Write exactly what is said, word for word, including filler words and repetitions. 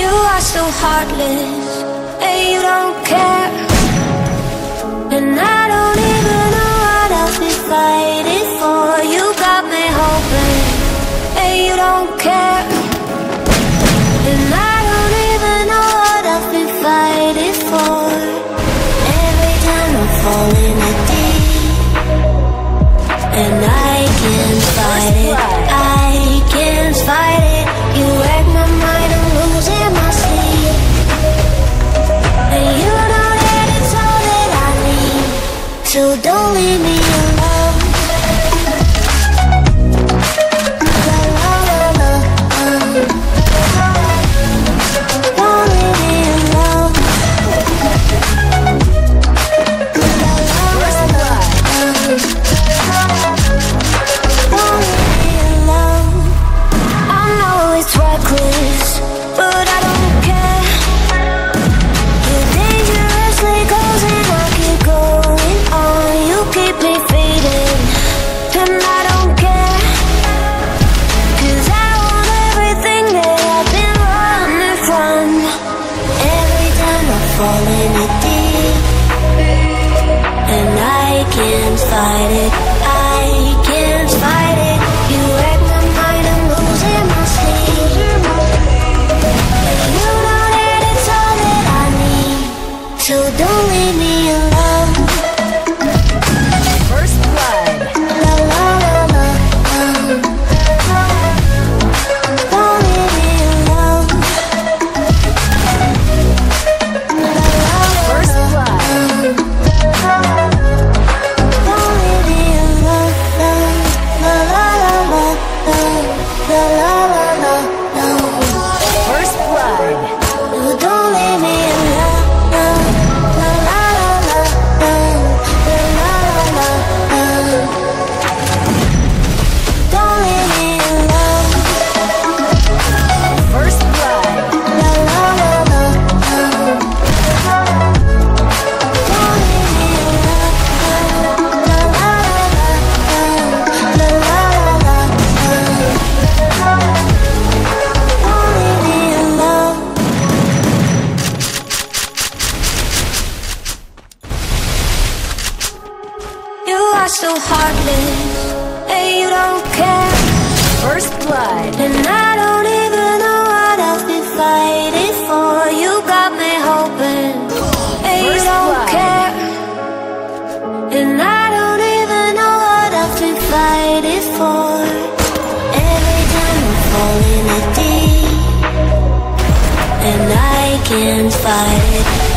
You are so heartless, and you don't care. And I don't even know what I've been fighting for. You got me hoping, and you don't care. And I don't even know what I've been fighting for. Every time I fall in the deep, and I can't fight it, I can't fight it. You wreck my mind, I'm losing my sleep. And you know that it's all that I need, so don't leave me alone. La la la la, uh. Don't leave me alone. La la la la, uh. Don't leave me alone. I know it's reckless, but I don't care. You're dangerously close and I keep going on. You keep me fading, and I don't care. Cause I want everything that I've been running from. Every time I fall in it deep, and I can't fight it, I can't fight it. You wreck my mind, I'm losing my sleep. And you know that it's all that I need, so don't leave me alone. First blood. La la la la, uh. Don't leave me alone. La la la la, First blood. uh. Don't leave me alone. La la la la, uh. La la la la, uh. First blood. No, don't leave me alone. La la la la, uh. La la la la, uh. Don't leave me alone. First blood. La la la la, uh. Don't leave me alone. La la la la, uh. La la la la, uh. Don't leave me alone. You are so heartless, and you don't care. First blood. And I don't even know what I've been fighting for. You got me hoping, and you First don't blood. care. And I don't even know what I've been fighting for. Every time I fall in the deep, and I can't fight it,